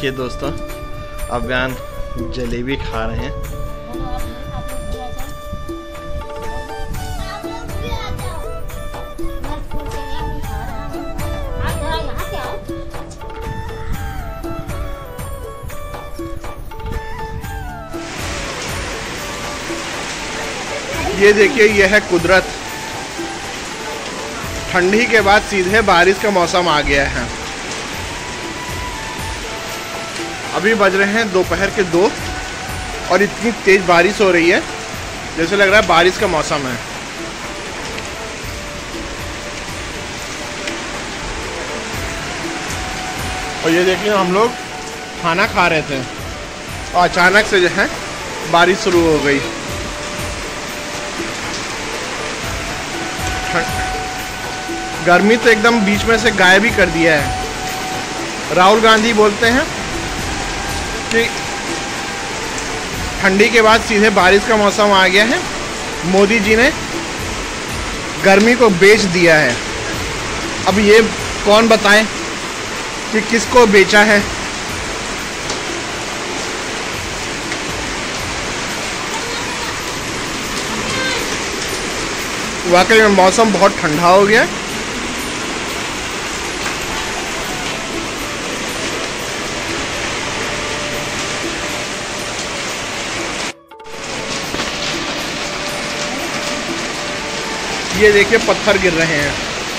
देखिए दोस्तों, अफगान जलेबी खा रहे हैं। ये देखिए, यह है कुदरत। ठंडी के बाद सीधे बारिश का मौसम आ गया है। अभी बज रहे हैं दोपहर के 2 और इतनी तेज बारिश हो रही है जैसे लग रहा है बारिश का मौसम है। और ये देखिए, हम लोग खाना खा रहे थे और अचानक से जो है बारिश शुरू हो गई। गर्मी तो एकदम बीच में से गायब ही कर दिया है। राहुल गांधी बोलते हैं कि ठंडी के बाद सीधे बारिश का मौसम आ गया है। मोदी जी ने गर्मी को बेच दिया है। अब ये कौन बताएं कि किसको बेचा है। वाकई में मौसम बहुत ठंडा हो गया। ये देखिए, पत्थर गिर रहे हैं।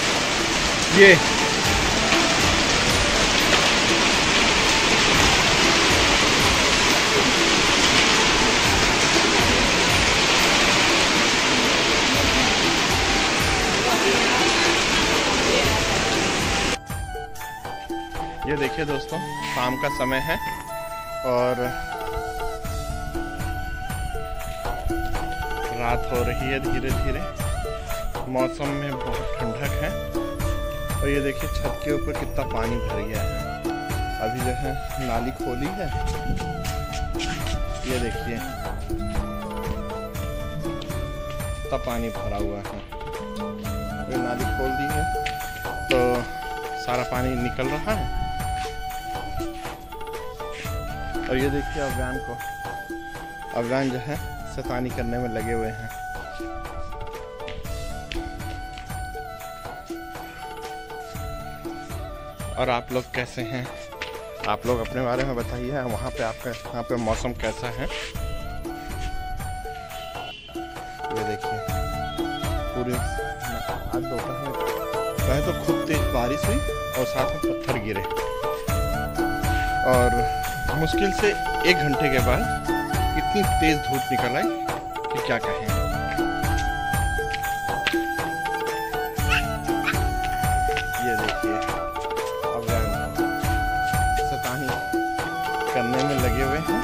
ये देखिए दोस्तों, शाम का समय है और रात हो रही है धीरे धीरे। मौसम में बहुत ठंडक है और ये देखिए छत के ऊपर कितना पानी भर गया है। अभी जो है नाली खोली है, ये देखिए कितना पानी भरा हुआ है। ये नाली खोल दी है तो सारा पानी निकल रहा है। और ये देखिए अफगान जो है शैतानी करने में लगे हुए हैं। और आप लोग कैसे हैं? आप लोग अपने बारे में बताइए। वहाँ पे आपका यहाँ पे मौसम कैसा है? ये देखिए, पूरे आज दोपहर पहले तो खूब तेज बारिश हुई और साथ में पत्थर गिरे और मुश्किल से 1 घंटे के बाद इतनी तेज धूप निकल आई कि क्या कहें। ये देखिए, अफगान शैतानी करने में लगे हुए हैं।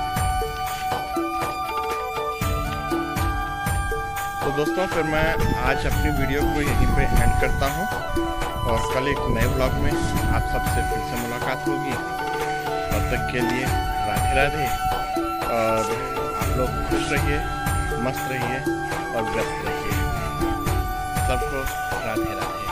तो दोस्तों, फिर मैं आज अपनी वीडियो को यहीं पे एंड करता हूँ और कल एक नए ब्लॉग में आप सबसे फिर से मुलाकात होगी। तब तक के लिए राधे राधे और आप लोग खुश रहिए, मस्त रहिए और व्यस्त रहिए। सबको राधे राधे।